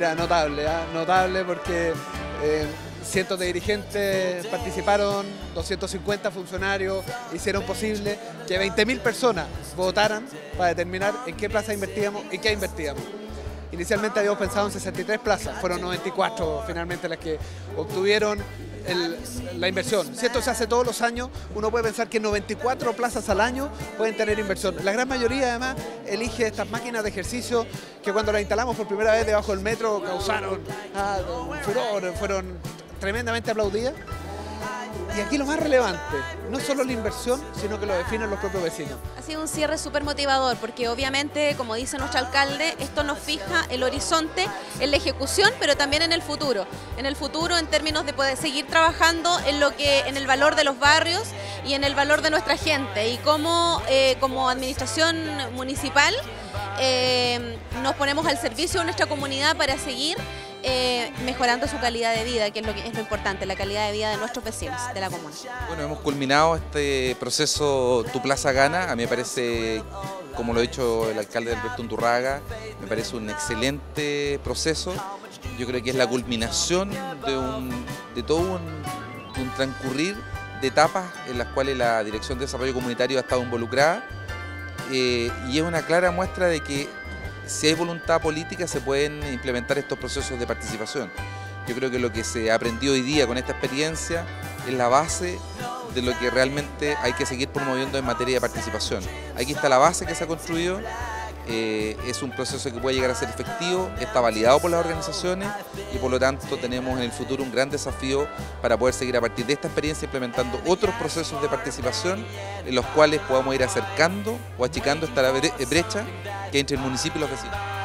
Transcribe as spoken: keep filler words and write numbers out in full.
Mira, notable, ¿eh? Notable porque eh, cientos de dirigentes participaron, doscientos cincuenta funcionarios hicieron posible que veinte mil personas votaran para determinar en qué plaza invertíamos y qué invertíamos. Inicialmente habíamos pensado en sesenta y tres plazas, fueron noventa y cuatro finalmente las que obtuvieron el, la inversión. Si esto se hace todos los años, uno puede pensar que noventa y cuatro plazas al año pueden tener inversión. La gran mayoría además elige estas máquinas de ejercicio que cuando las instalamos por primera vez debajo del metro causaron ah, furor, fueron tremendamente aplaudidas. Y aquí lo más relevante, no solo la inversión, sino que lo definen los propios vecinos. Ha sido un cierre súper motivador porque obviamente, como dice nuestro alcalde, esto nos fija el horizonte en la ejecución, pero también en el futuro. En el futuro en términos de poder seguir trabajando en, lo que, en el valor de los barrios y en el valor de nuestra gente. Y cómo eh, como administración municipal eh, nos ponemos al servicio de nuestra comunidad para seguir Eh, mejorando su calidad de vida, que es lo, que es lo importante, la calidad de vida de nuestros vecinos, de la comuna. Bueno, hemos culminado este proceso Tu Plaza Gana. A mí me parece, como lo ha dicho el alcalde Alberto Undurraga, me parece un excelente proceso. Yo creo que es la culminación de, un, de todo un, de un transcurrir de etapas en las cuales la Dirección de Desarrollo Comunitario ha estado involucrada eh, y es una clara muestra de que si hay voluntad política se pueden implementar estos procesos de participación. Yo creo que lo que se aprendió hoy día con esta experiencia es la base de lo que realmente hay que seguir promoviendo en materia de participación. Aquí está la base que se ha construido, eh, es un proceso que puede llegar a ser efectivo, está validado por las organizaciones y por lo tanto tenemos en el futuro un gran desafío para poder seguir a partir de esta experiencia implementando otros procesos de participación en los cuales podamos ir acercando o achicando esta brecha que hay entre el municipio y los vecinos.